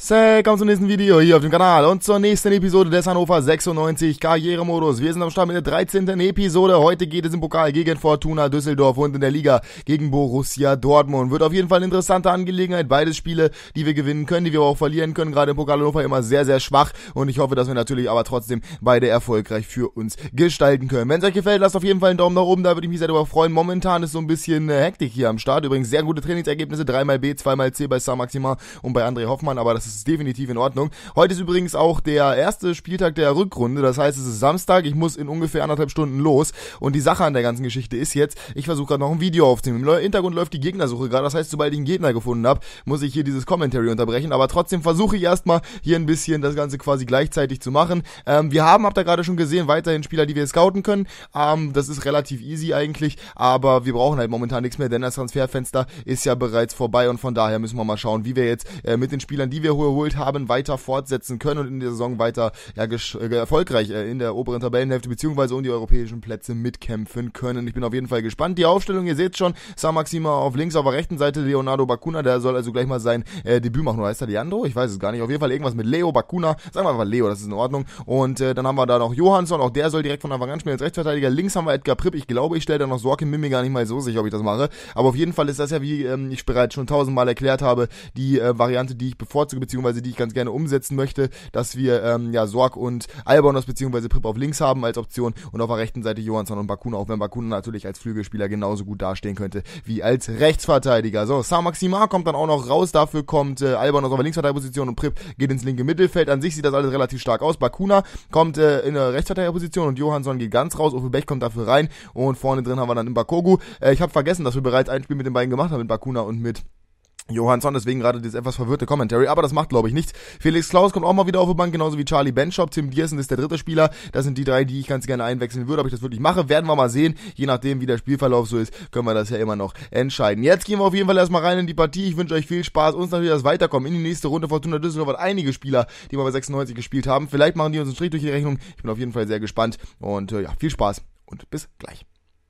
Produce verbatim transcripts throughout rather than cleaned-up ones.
Willkommen zum nächsten Video hier auf dem Kanal und zur nächsten Episode des Hannover sechsundneunzig Karrieremodus. Wir sind am Start mit der dreizehnten Episode. Heute geht es im Pokal gegen Fortuna Düsseldorf und in der Liga gegen Borussia Dortmund. Wird auf jeden Fall eine interessante Angelegenheit. Beides Spiele, die wir gewinnen können, die wir aber auch verlieren können. Gerade im Pokal Hannover immer sehr, sehr schwach. Und ich hoffe, dass wir natürlich aber trotzdem beide erfolgreich für uns gestalten können. Wenn es euch gefällt, lasst auf jeden Fall einen Daumen nach oben. Da würde ich mich sehr darüber freuen. Momentan ist so ein bisschen äh, Hektik hier am Start. Übrigens sehr gute Trainingsergebnisse. dreimal B, zweimal C bei Saint-Maximin und bei André Hoffmann. Aber das ist Das ist definitiv in Ordnung. Heute ist übrigens auch der erste Spieltag der Rückrunde, das heißt, es ist Samstag, ich muss in ungefähr anderthalb Stunden los und die Sache an der ganzen Geschichte ist jetzt, ich versuche gerade noch ein Video aufzunehmen. Im Hintergrund läuft die Gegnersuche gerade, das heißt, sobald ich einen Gegner gefunden habe, muss ich hier dieses Commentary unterbrechen, aber trotzdem versuche ich erstmal hier ein bisschen das Ganze quasi gleichzeitig zu machen. Ähm, wir haben, habt ihr gerade schon gesehen, weiterhin Spieler, die wir scouten können. Ähm, das ist relativ easy eigentlich, aber wir brauchen halt momentan nichts mehr, denn das Transferfenster ist ja bereits vorbei und von daher müssen wir mal schauen, wie wir jetzt äh, mit den Spielern, die wir geholt haben, weiter fortsetzen können und in der Saison weiter ja, äh, erfolgreich äh, in der oberen Tabellenhälfte beziehungsweise um die europäischen Plätze mitkämpfen können. Ich bin auf jeden Fall gespannt. Die Aufstellung, ihr seht schon, Saint-Maximin auf links, auf der rechten Seite Leonardo Bacuna, der soll also gleich mal sein äh, Debüt machen. Oder heißt er Leandro? Ich weiß es gar nicht. Auf jeden Fall irgendwas mit Leo Bacuna. Sagen wir einfach Leo, das ist in Ordnung. Und äh, dann haben wir da noch Johansson, auch der soll direkt von Anfang an spielen als Rechtsverteidiger. Links haben wir Edgar Pripp. Ich glaube, ich stelle da noch Sorkin, bin mir gar nicht mal so sicher, ob ich das mache. Aber auf jeden Fall ist das ja, wie ähm, ich bereits schon tausendmal erklärt habe, die äh, Variante, die ich bevorzuge, beziehungsweise die ich ganz gerne umsetzen möchte, dass wir ähm, ja Sorg und Albonos bzw. Pripp auf links haben als Option und auf der rechten Seite Johansson und Bacuna, auch wenn Bacuna natürlich als Flügelspieler genauso gut dastehen könnte wie als Rechtsverteidiger. So, Saint-Maximin kommt dann auch noch raus, dafür kommt äh, Albonos auf der Linksverteidigerposition und Pripp geht ins linke Mittelfeld. An sich sieht das alles relativ stark aus. Bacuna kommt äh, in der Rechtsverteidigerposition und Johansson geht ganz raus, Uwe Bech kommt dafür rein und vorne drin haben wir dann Mbakogu. Äh, ich habe vergessen, dass wir bereits ein Spiel mit den beiden gemacht haben, mit Bacuna und mit Johansson, deswegen gerade dieses etwas verwirrte Commentary, aber das macht, glaube ich, nichts. Felix Klaus kommt auch mal wieder auf die Bank, genauso wie Charlie Benschop. Tim Diersen ist der dritte Spieler. Das sind die drei, die ich ganz gerne einwechseln würde. Ob ich das wirklich mache, werden wir mal sehen. Je nachdem, wie der Spielverlauf so ist, können wir das ja immer noch entscheiden. Jetzt gehen wir auf jeden Fall erstmal rein in die Partie. Ich wünsche euch viel Spaß. Uns natürlich das Weiterkommen in die nächste Runde. Fortuna Düsseldorf hat einige Spieler, die mal bei sechsundneunzig gespielt haben. Vielleicht machen die uns einen Strich durch die Rechnung. Ich bin auf jeden Fall sehr gespannt und äh, ja, viel Spaß und bis gleich.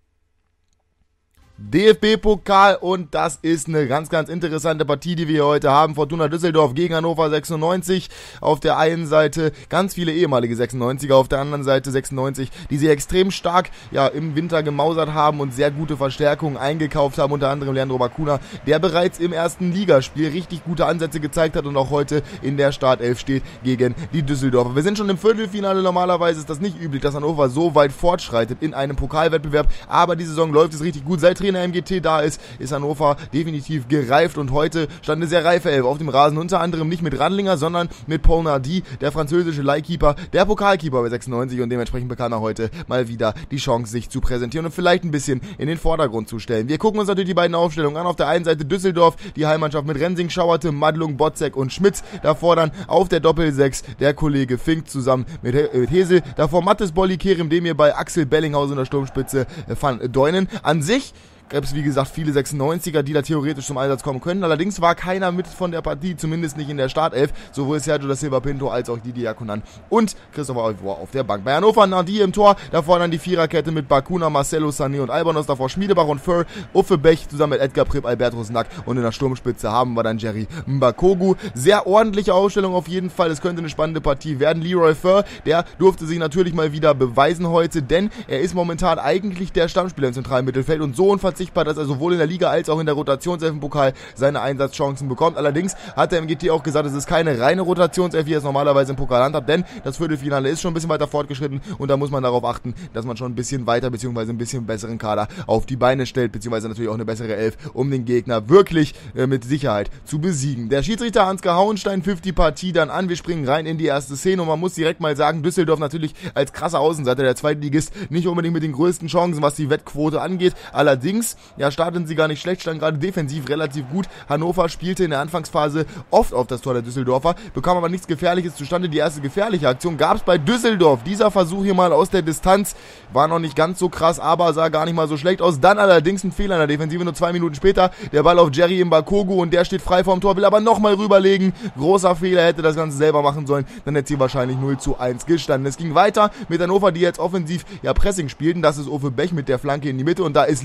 D F B-Pokal und das ist eine ganz, ganz interessante Partie, die wir hier heute haben. Fortuna Düsseldorf gegen Hannover sechsundneunzig. Auf der einen Seite ganz viele ehemalige sechsundneunziger, auf der anderen Seite sechsundneunzig, die sie extrem stark ja im Winter gemausert haben und sehr gute Verstärkungen eingekauft haben, unter anderem Leandro Bacuna, der bereits im ersten Ligaspiel richtig gute Ansätze gezeigt hat und auch heute in der Startelf steht gegen die Düsseldorfer. Wir sind schon im Viertelfinale, normalerweise ist das nicht üblich, dass Hannover so weit fortschreitet in einem Pokalwettbewerb, aber die Saison läuft es richtig gut. Seit Trainer M G T da ist, ist Hannover definitiv gereift und heute stand eine sehr reife Elf auf dem Rasen, unter anderem nicht mit Randlinger, sondern mit Paul Nardi, der französische Leihkeeper, der Pokalkeeper bei sechsundneunzig und dementsprechend bekam er heute mal wieder die Chance, sich zu präsentieren und vielleicht ein bisschen in den Vordergrund zu stellen. Wir gucken uns natürlich die beiden Aufstellungen an. Auf der einen Seite Düsseldorf, die Heimmannschaft mit Rensing, Schauerte, Madlung, Botzek und Schmitz. Davor dann auf der Doppelsechs der Kollege Fink zusammen mit, He mit Hesel. Davor Mattes Bolli, Kerem Demir bei Axel Bellinghausen in der Sturmspitze, äh, Van Deunen. An sich gab es, wie gesagt, viele sechsundneunziger, die da theoretisch zum Einsatz kommen können. Allerdings war keiner mit von der Partie, zumindest nicht in der Startelf. Sowohl Sergio da Silva Pinto als auch Didi Akunan und Christopher Olivor auf der Bank. Bei Hannover Nardi im Tor, davor dann die Viererkette mit Bacuna, Marcelo, Sané und Albonos. Davor Schmiedebach und Föhr, Uffe Bech zusammen mit Edgar Pripp, Albertus Nack und in der Sturmspitze haben wir dann Jerry Mbakogu. Sehr ordentliche Ausstellung auf jeden Fall. Es könnte eine spannende Partie werden. Leroy Föhr, der durfte sich natürlich mal wieder beweisen heute, denn er ist momentan eigentlich der Stammspieler im zentralen Mittelfeld und so unverzichtbar, dass er sowohl in der Liga als auch in der Rotationself im Pokal seine Einsatzchancen bekommt. Allerdings hat der M G T auch gesagt, es ist keine reine Rotationself, wie er es normalerweise im Pokal handhabt, denn das Viertelfinale ist schon ein bisschen weiter fortgeschritten und da muss man darauf achten, dass man schon ein bisschen weiter bzw. ein bisschen besseren Kader auf die Beine stellt, beziehungsweise natürlich auch eine bessere Elf, um den Gegner wirklich äh, mit Sicherheit zu besiegen. Der Schiedsrichter Ansgar Hauenstein pfifft die Partie dann an. Wir springen rein in die erste Szene und man muss direkt mal sagen, Düsseldorf natürlich als krasser Außenseiter, der Zweitligist, nicht unbedingt mit den größten Chancen, was die Wettquote angeht. Allerdings, ja, starten sie gar nicht schlecht, standen gerade defensiv relativ gut. Hannover spielte in der Anfangsphase oft auf das Tor der Düsseldorfer, bekam aber nichts Gefährliches zustande. Die erste gefährliche Aktion gab es bei Düsseldorf. Dieser Versuch hier mal aus der Distanz war noch nicht ganz so krass, aber sah gar nicht mal so schlecht aus. Dann allerdings ein Fehler in der Defensive, nur zwei Minuten später. Der Ball auf Jerry Mbakogu und der steht frei vorm Tor, will aber nochmal rüberlegen. Großer Fehler, hätte das Ganze selber machen sollen. Dann hätte sie wahrscheinlich null zu eins gestanden. Es ging weiter mit Hannover, die jetzt offensiv ja Pressing spielten. Das ist Uffe Bech mit der Flanke in die Mitte und da ist Leroy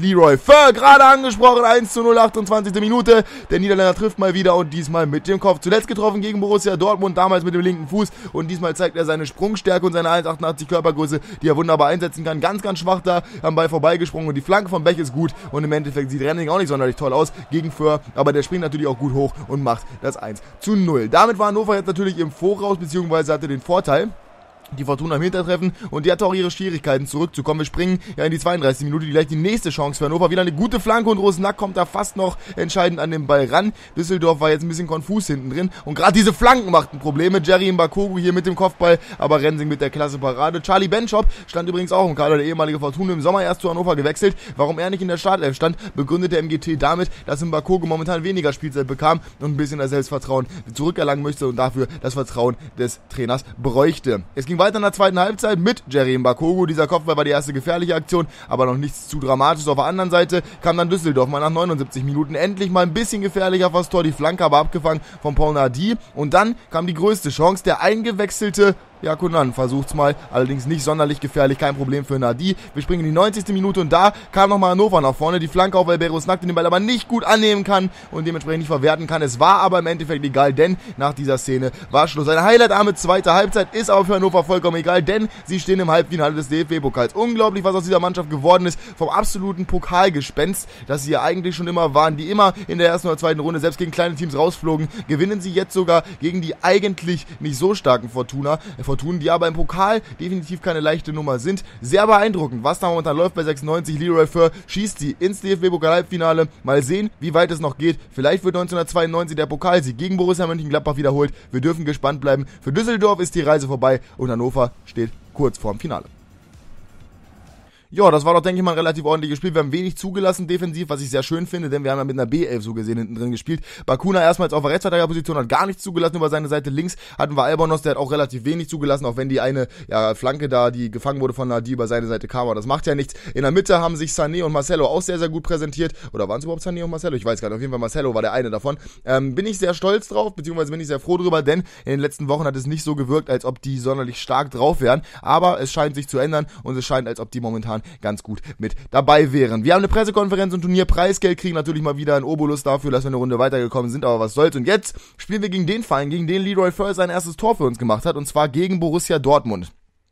Föhr, gerade angesprochen, eins zu null, achtundzwanzigste Minute. Der Niederländer trifft mal wieder und diesmal mit dem Kopf. Zuletzt getroffen gegen Borussia Dortmund, damals mit dem linken Fuß. Und diesmal zeigt er seine Sprungstärke und seine eins Komma achtundachtzig Körpergröße, die er wunderbar einsetzen kann. Ganz, ganz schwach da am Ball vorbeigesprungen und die Flanke von Bech ist gut. Und im Endeffekt sieht Renning auch nicht sonderlich toll aus gegen Föhr, aber der springt natürlich auch gut hoch und macht das eins zu null. Damit war Hannover jetzt natürlich im Voraus, beziehungsweise hatte den Vorteil. Die Fortuna im Hintertreffen und die hatte auch ihre Schwierigkeiten zurückzukommen. Wir springen ja in die zweiunddreißigste Minute, die gleich die nächste Chance für Hannover. Wieder eine gute Flanke und Rosenack kommt da fast noch entscheidend an den Ball ran. Düsseldorf war jetzt ein bisschen konfus hinten drin und gerade diese Flanken machten Probleme. Jerry Mbakogu hier mit dem Kopfball, aber Rensing mit der klasse Parade. Charlie Benschop stand übrigens auch im Kader, der ehemalige Fortuna, im Sommer erst zu Hannover gewechselt. Warum er nicht in der Startelf stand, begründete M G T damit, dass Mbakogu momentan weniger Spielzeit bekam und ein bisschen das Selbstvertrauen zurückerlangen möchte und dafür das Vertrauen des Trainers bräuchte. Es ging weiter in der zweiten Halbzeit mit Jerry Mbakogu. Dieser Kopfball war die erste gefährliche Aktion, aber noch nichts zu Dramatisches. Auf der anderen Seite kam dann Düsseldorf mal nach neunundsiebzig Minuten endlich mal ein bisschen gefährlicher vors Tor. Die Flanke aber abgefangen von Paul Nardi. Und dann kam die größte Chance, der eingewechselte Yakunan versucht's mal, allerdings nicht sonderlich gefährlich, kein Problem für Nardi. Wir springen in die neunzigste Minute und da kam nochmal Hannover nach vorne. Die Flanke auf Alberos Nack, den Ball aber nicht gut annehmen kann und dementsprechend nicht verwerten kann. Es war aber im Endeffekt egal, denn nach dieser Szene war Schluss. Eine highlightarme zweite Halbzeit ist aber für Hannover vollkommen egal, denn sie stehen im Halbfinale des D F B-Pokals. Unglaublich, was aus dieser Mannschaft geworden ist, vom absoluten Pokalgespenst, das sie ja eigentlich schon immer waren, die immer in der ersten oder zweiten Runde selbst gegen kleine Teams rausflogen, gewinnen sie jetzt sogar gegen die eigentlich nicht so starken Fortuna. Fortuna, die aber im Pokal definitiv keine leichte Nummer sind. Sehr beeindruckend, was da momentan läuft bei sechsundneunzig. Leroy Föhr schießt sie ins D F B-Pokal-Halbfinale. Mal sehen, wie weit es noch geht. Vielleicht wird neunzehnhundertzweiundneunzig der Pokalsieg gegen Borussia Mönchengladbach wiederholt. Wir dürfen gespannt bleiben. Für Düsseldorf ist die Reise vorbei und Hannover steht kurz vorm Finale. Ja, das war doch, denke ich mal, ein relativ ordentliches Spiel. Wir haben wenig zugelassen defensiv, was ich sehr schön finde, denn wir haben ja mit einer B elf so gesehen hinten drin gespielt. Bakuna erstmals auf der Rechtsverteidigerposition, hat gar nichts zugelassen. Über seine Seite links hatten wir Albonos, der hat auch relativ wenig zugelassen, auch wenn die eine ja, Flanke da, die gefangen wurde von Nardi, über seine Seite kam, aber das macht ja nichts. In der Mitte haben sich Sané und Marcelo auch sehr, sehr gut präsentiert. Oder waren es überhaupt Sané und Marcelo? Ich weiß gar nicht. Auf jeden Fall Marcelo war der eine davon. Ähm, bin ich sehr stolz drauf, beziehungsweise bin ich sehr froh drüber, denn in den letzten Wochen hat es nicht so gewirkt, als ob die sonderlich stark drauf wären. Aber es scheint sich zu ändern und es scheint, als ob die momentan ganz gut mit dabei wären. Wir haben eine Pressekonferenz und Turnierpreisgeld, kriegen natürlich mal wieder einen Obolus dafür, dass wir eine Runde weitergekommen sind, aber was soll's. Und jetzt spielen wir gegen den Verein, gegen den Leroy Föhr sein erstes Tor für uns gemacht hat, und zwar gegen Borussia Dortmund.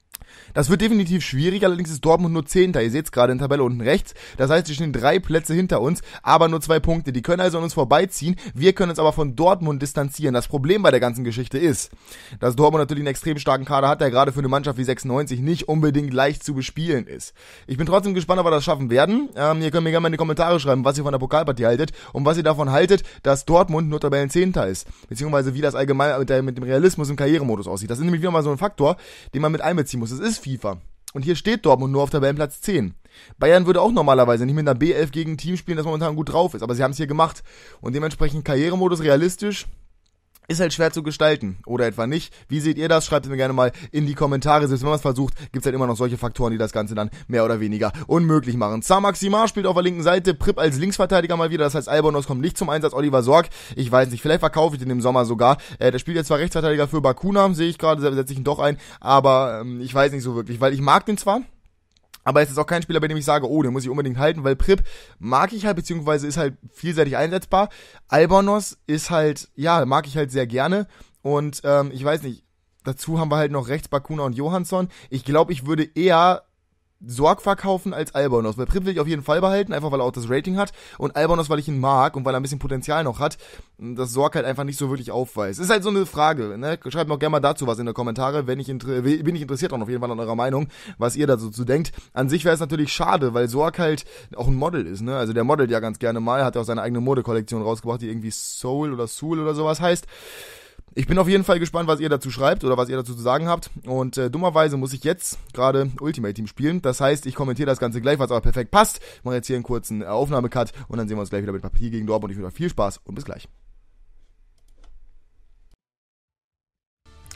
Das wird definitiv schwierig, allerdings ist Dortmund nur Zehnter. Ihr seht es gerade in der Tabelle unten rechts. Das heißt, sie stehen drei Plätze hinter uns, aber nur zwei Punkte. Die können also an uns vorbeiziehen. Wir können uns aber von Dortmund distanzieren. Das Problem bei der ganzen Geschichte ist, dass Dortmund natürlich einen extrem starken Kader hat, der gerade für eine Mannschaft wie sechsundneunzig nicht unbedingt leicht zu bespielen ist. Ich bin trotzdem gespannt, ob wir das schaffen werden. Ähm, ihr könnt mir gerne mal in die Kommentare schreiben, was ihr von der Pokalpartie haltet und was ihr davon haltet, dass Dortmund nur Tabellenzehnter ist. Beziehungsweise wie das allgemein mit, der, mit dem Realismus im Karrieremodus aussieht. Das ist nämlich wieder mal so ein Faktor, den man mit einbeziehen muss. Es ist FIFA. Und hier steht Dortmund nur auf Tabellenplatz zehn. Bayern würde auch normalerweise nicht mit einer B elf gegen ein Team spielen, das momentan gut drauf ist. Aber sie haben es hier gemacht. Und dementsprechend Karrieremodus realistisch ist halt schwer zu gestalten. Oder etwa nicht. Wie seht ihr das? Schreibt es mir gerne mal in die Kommentare. Selbst wenn man es versucht, gibt es halt immer noch solche Faktoren, die das Ganze dann mehr oder weniger unmöglich machen. Saint-Maximin spielt auf der linken Seite. Prip als Linksverteidiger mal wieder. Das heißt, Albonos kommt nicht zum Einsatz. Oliver Sorg, ich weiß nicht. Vielleicht verkaufe ich den im Sommer sogar. Äh, der spielt jetzt zwar Rechtsverteidiger für Bakuna, sehe ich gerade, setze ich ihn doch ein. Aber ähm, ich weiß nicht so wirklich, weil ich mag den zwar. Aber es ist auch kein Spieler, bei dem ich sage, oh, den muss ich unbedingt halten, weil Prip mag ich halt, beziehungsweise ist halt vielseitig einsetzbar. Albonos ist halt, ja, mag ich halt sehr gerne. Und ähm, ich weiß nicht, dazu haben wir halt noch rechts Bakuna und Johansson. Ich glaube, ich würde eher Sorg verkaufen als Albonos, weil Prip will ich auf jeden Fall behalten, einfach weil er auch das Rating hat, und Albonos, weil ich ihn mag und weil er ein bisschen Potenzial noch hat, das Sorg halt einfach nicht so wirklich aufweist. Ist halt so eine Frage, ne? Schreibt mir auch gerne mal dazu was in die Kommentare, wenn ich inter- bin ich interessiert auch auf jeden Fall an eurer Meinung, was ihr dazu zu denkt. An sich wäre es natürlich schade, weil Sorg halt auch ein Model ist, ne? Also der modelt ja ganz gerne mal, hat ja auch seine eigene Modekollektion rausgebracht, die irgendwie Soul oder Soul oder sowas heißt. Ich bin auf jeden Fall gespannt, was ihr dazu schreibt oder was ihr dazu zu sagen habt. Und äh, dummerweise muss ich jetzt gerade Ultimate Team spielen. Das heißt, ich kommentiere das Ganze gleich, was aber perfekt passt. Ich mache jetzt hier einen kurzen äh, Aufnahmecut und dann sehen wir uns gleich wieder mit Papier gegen Dortmund. Ich wünsche euch viel Spaß und bis gleich.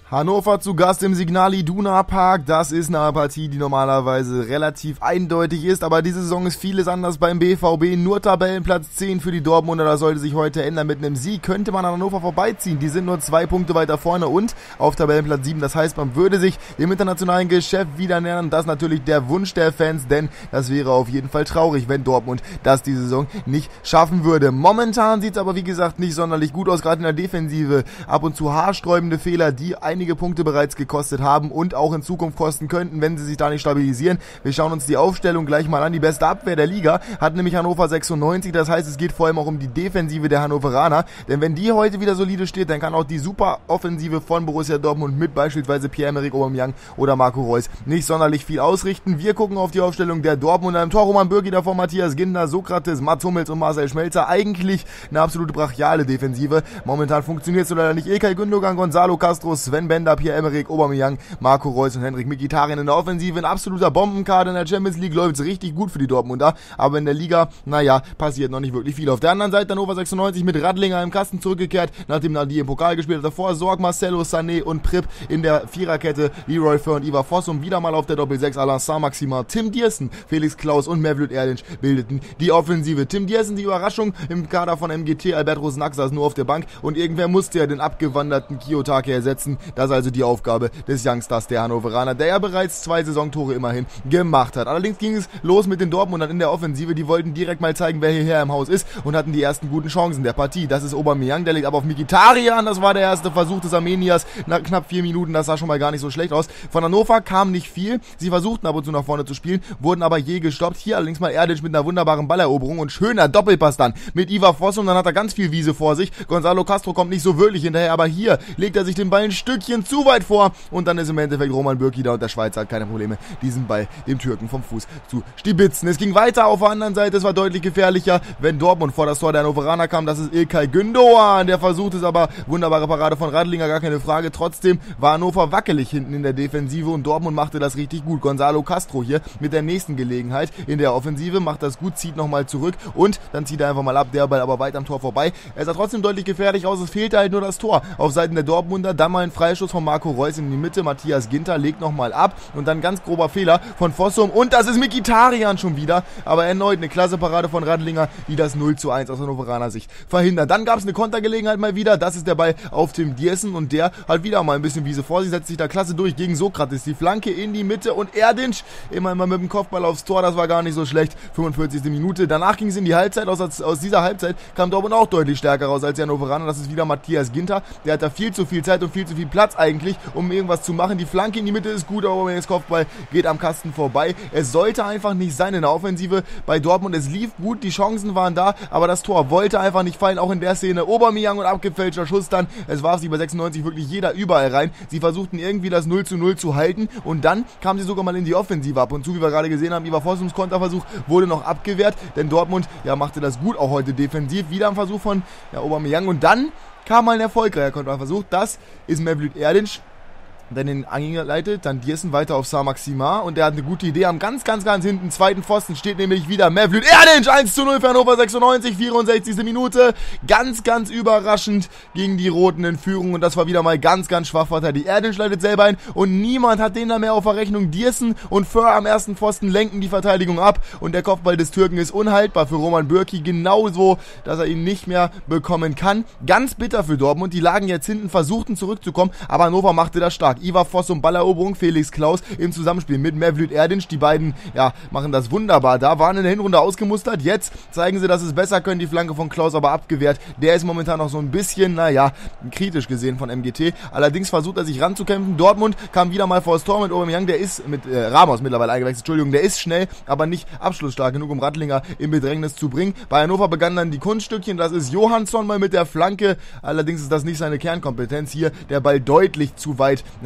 Hannover zu Gast im Signal Iduna Park. Das ist eine Partie, die normalerweise relativ eindeutig ist, aber diese Saison ist vieles anders beim B V B. Nur Tabellenplatz zehn für die Dortmunder, das sollte sich heute ändern. Mit einem Sieg könnte man an Hannover vorbeiziehen. Die sind nur zwei Punkte weiter vorne und auf Tabellenplatz sieben. Das heißt, man würde sich im internationalen Geschäft wieder nähern. Das ist natürlich der Wunsch der Fans, denn das wäre auf jeden Fall traurig, wenn Dortmund das diese Saison nicht schaffen würde. Momentan sieht es aber, wie gesagt, nicht sonderlich gut aus, gerade in der Defensive. Ab und zu haarsträubende Fehler, die ein einige Punkte bereits gekostet haben und auch in Zukunft kosten könnten, wenn sie sich da nicht stabilisieren. Wir schauen uns die Aufstellung gleich mal an. Die beste Abwehr der Liga hat nämlich Hannover sechsundneunzig. Das heißt, es geht vor allem auch um die Defensive der Hannoveraner. Denn wenn die heute wieder solide steht, dann kann auch die super Offensive von Borussia Dortmund mit beispielsweise Pierre-Emerick Aubameyang oder Marco Reus nicht sonderlich viel ausrichten. Wir gucken auf die Aufstellung der Dortmunder. Im Tor Roman Bürki, davor Matthias Ginter, Sokrates, Mats Hummels und Marcel Schmelzer. Eigentlich eine absolute brachiale Defensive. Momentan funktioniert es leider nicht. İlkay Gündoğan, Gonzalo Castro, Sven Bender, Pierre-Emerick Aubameyang, Marco Reus und Henrik Mkhitaryan in der Offensive. Ein absoluter Bombenkader. In der Champions League läuft es richtig gut für die Dortmunder, aber in der Liga, naja, passiert noch nicht wirklich viel. Auf der anderen Seite Hannover sechsundneunzig mit Radlinger im Kasten zurückgekehrt, nachdem Nadi im Pokal gespielt hat. Davor Sorg, Marcelo, Sané und Prip in der Viererkette. Leroy Fer und Ivar Fossum wieder mal auf der Doppel sechs. Alain Saint-Maximin, Tim Dierssen, Felix Klaus und Mevlüt Erdinç bildeten die Offensive. Tim Dierssen, die Überraschung im Kader von M G T. Albert Rosenack saß nur auf der Bank und irgendwer musste ja den abgewanderten Kiyotake ersetzen. Das ist also die Aufgabe des Youngsters der Hannoveraner, der ja bereits zwei Saisontore immerhin gemacht hat. Allerdings ging es los mit den Dortmundern in der Offensive. Die wollten direkt mal zeigen, wer hierher im Haus ist und hatten die ersten guten Chancen der Partie. Das ist Aubameyang, der legt aber auf Mkhitaryan. Das war der erste Versuch des Armeniers nach knapp vier Minuten. Das sah schon mal gar nicht so schlecht aus. Von Hannover kam nicht viel. Sie versuchten ab und zu nach vorne zu spielen, wurden aber je gestoppt. Hier allerdings mal Erdinç mit einer wunderbaren Balleroberung und schöner Doppelpass dann mit Ivar Fossum. Dann hat er ganz viel Wiese vor sich. Gonzalo Castro kommt nicht so wirklich hinterher, aber hier legt er sich den Ball ein Stückchen zu weit vor und dann ist im Endeffekt Roman Bürki da und der Schweizer hat keine Probleme, diesen Ball dem Türken vom Fuß zu stibitzen. Es ging weiter auf der anderen Seite, es war deutlich gefährlicher, wenn Dortmund vor das Tor der Hannoveraner kam. Das ist İlkay Gündoğan, der versucht es aber, wunderbare Parade von Radlinger, gar keine Frage. Trotzdem war Hannover wackelig hinten in der Defensive und Dortmund machte das richtig gut. Gonzalo Castro hier mit der nächsten Gelegenheit in der Offensive, macht das gut, zieht nochmal zurück und dann zieht er einfach mal ab, der Ball aber weit am Tor vorbei. Er sah trotzdem deutlich gefährlich aus, es fehlte halt nur das Tor auf Seiten der Dortmunder. Dann mal ein Freistoß von Marco Reus in die Mitte, Matthias Ginter legt nochmal ab und dann ganz grober Fehler von Fossum und das ist Mkhitaryan schon wieder, aber erneut eine klasse Parade von Radlinger, die das null zu eins aus Hannoveraner Sicht verhindert. Dann gab es eine Kontergelegenheit mal wieder, das ist der Ball auf Tim Dierssen und der hat wieder mal ein bisschen Wiese vor sich, setzt sich da klasse durch gegen Sokrates, die Flanke in die Mitte und Erdinç immer mal mit dem Kopfball aufs Tor, das war gar nicht so schlecht, fünfundvierzigste Minute, danach ging es in die Halbzeit, aus, aus dieser Halbzeit kam Dortmund auch deutlich stärker raus als die Hannoveraner, das ist wieder Matthias Ginter, der hat da viel zu viel Zeit und viel zu viel Platz eigentlich, um irgendwas zu machen, die Flanke in die Mitte ist gut, aber das Kopfball geht am Kasten vorbei. Es sollte einfach nicht sein in der Offensive bei Dortmund. Es lief gut, die Chancen waren da, aber das Tor wollte einfach nicht fallen. Auch in der Szene Aubameyang und abgefälschter Schuss dann. Es warf sich bei sechsundneunzig wirklich jeder überall rein. Sie versuchten irgendwie das null zu null zu halten und dann kamen sie sogar mal in die Offensive ab und zu, wie wir gerade gesehen haben. Ivar Fossums Konterversuch wurde noch abgewehrt, denn Dortmund ja machte das gut, auch heute defensiv. Wieder ein Versuch von ja, Aubameyang und dann kam mal ein erfolgreicher Konterversuch. Das ist Mevlüt Erdinç. Dann den angeleitet, dann Dierssen weiter auf Saint-Maximin und der hat eine gute Idee, am ganz, ganz, ganz hinten, zweiten Pfosten steht nämlich wieder Mevlüt Erdinç, eins zu null für Hannover sechsundneunzig, vierundsechzigste Minute, ganz, ganz überraschend gegen die Roten in Führung und das war wieder mal ganz, ganz schwach verteidigt. Erdinç leitet selber ein und niemand hat den da mehr auf der Rechnung. Dierssen und Fer am ersten Pfosten lenken die Verteidigung ab und der Kopfball des Türken ist unhaltbar für Roman Bürki, genauso, dass er ihn nicht mehr bekommen kann. Ganz bitter für Dortmund, die lagen jetzt hinten, versuchten zurückzukommen, aber Hannover machte das stark. Ivar Fossum, Balleroberung, Felix Klaus im Zusammenspiel mit Mevlüt Erdinç. Die beiden, ja, machen das wunderbar da, waren in der Hinrunde ausgemustert. Jetzt zeigen sie, dass es besser können. Die Flanke von Klaus aber abgewehrt. Der ist momentan noch so ein bisschen, naja, kritisch gesehen von M G T. Allerdings versucht er sich ranzukämpfen. Dortmund kam wieder mal vor das Tor mit Aubameyang. Der ist mit äh, Ramos mittlerweile eingewechselt. Entschuldigung, der ist schnell, aber nicht abschlussstark genug, um Radlinger in Bedrängnis zu bringen. Bei Hannover begannen dann die Kunststückchen. Das ist Johansson mal mit der Flanke. Allerdings ist das nicht seine Kernkompetenz hier. Der Ball deutlich zu weit, ja,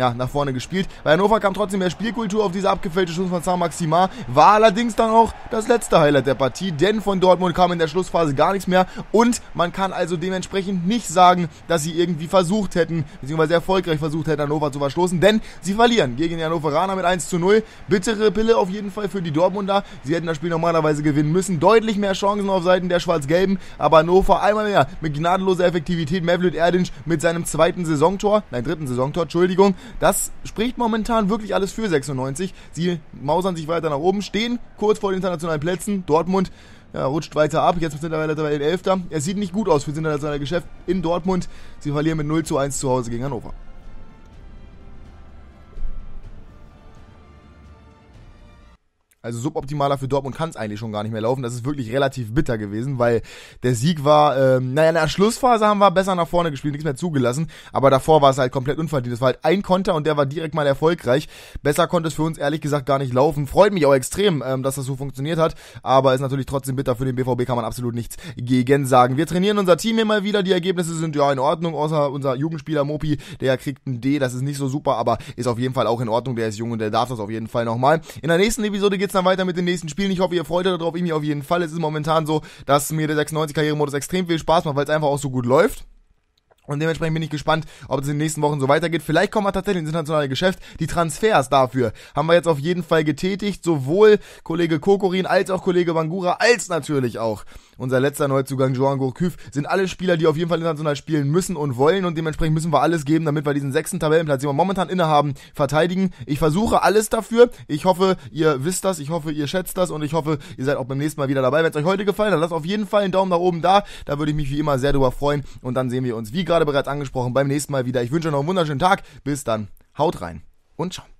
ja, nach vorne gespielt. Bei Hannover kam trotzdem mehr Spielkultur auf diese abgefälschte Schuss von Saint-Maximin. War allerdings dann auch das letzte Highlight der Partie, denn von Dortmund kam in der Schlussphase gar nichts mehr und man kann also dementsprechend nicht sagen, dass sie irgendwie versucht hätten, beziehungsweise erfolgreich versucht hätten, Hannover zu verstoßen, denn sie verlieren gegen die Hannoveraner mit eins zu null. Bittere Pille auf jeden Fall für die Dortmunder. Sie hätten das Spiel normalerweise gewinnen müssen. Deutlich mehr Chancen auf Seiten der Schwarz-Gelben, aber Hannover einmal mehr mit gnadenloser Effektivität. Mevlüt Erdinç mit seinem zweiten Saisontor, nein, dritten Saisontor, Entschuldigung. Das spricht momentan wirklich alles für sechsundneunzig. Sie mausern sich weiter nach oben, stehen kurz vor den internationalen Plätzen. Dortmund ja, rutscht weiter ab, jetzt mittlerweile Tabellenelfter. Es sieht nicht gut aus für das internationale Geschäft in Dortmund. Sie verlieren mit null zu eins zu Hause gegen Hannover. Also suboptimaler für Dortmund kann es eigentlich schon gar nicht mehr laufen. Das ist wirklich relativ bitter gewesen, weil der Sieg war, ähm, naja, in der Schlussphase haben wir besser nach vorne gespielt, nichts mehr zugelassen, aber davor war es halt komplett unverdient. Es war halt ein Konter und der war direkt mal erfolgreich. Besser konnte es für uns ehrlich gesagt gar nicht laufen. Freut mich auch extrem, ähm, dass das so funktioniert hat, aber ist natürlich trotzdem bitter. Für den B V B kann man absolut nichts gegen sagen. Wir trainieren unser Team immer wieder, die Ergebnisse sind ja in Ordnung, außer unser Jugendspieler Mopi, der kriegt ein D, das ist nicht so super, aber ist auf jeden Fall auch in Ordnung, der ist jung und der darf das auf jeden Fall nochmal. In der nächsten Episode geht's dann weiter mit den nächsten Spielen. Ich hoffe, ihr freut euch darauf. Ich mich auf jeden Fall. Es ist momentan so, dass mir der sechsundneunzig-Karrieremodus extrem viel Spaß macht, weil es einfach auch so gut läuft. Und dementsprechend bin ich gespannt, ob es in den nächsten Wochen so weitergeht. Vielleicht kommen wir tatsächlich ins internationale Geschäft. Die Transfers dafür haben wir jetzt auf jeden Fall getätigt. Sowohl Kollege Kokorin als auch Kollege Bangura als natürlich auch unser letzter Neuzugang Joan Gourcuff sind alle Spieler, die auf jeden Fall international spielen müssen und wollen. Und dementsprechend müssen wir alles geben, damit wir diesen sechsten Tabellenplatz, den wir momentan innehaben, verteidigen. Ich versuche alles dafür. Ich hoffe, ihr wisst das. Ich hoffe, ihr schätzt das. Und ich hoffe, ihr seid auch beim nächsten Mal wieder dabei. Wenn es euch heute gefallen hat, lasst auf jeden Fall einen Daumen nach oben da. Da würde ich mich wie immer sehr drüber freuen. Und dann sehen wir uns, wie gerade bereits angesprochen, beim nächsten Mal wieder. Ich wünsche euch noch einen wunderschönen Tag. Bis dann. Haut rein und ciao.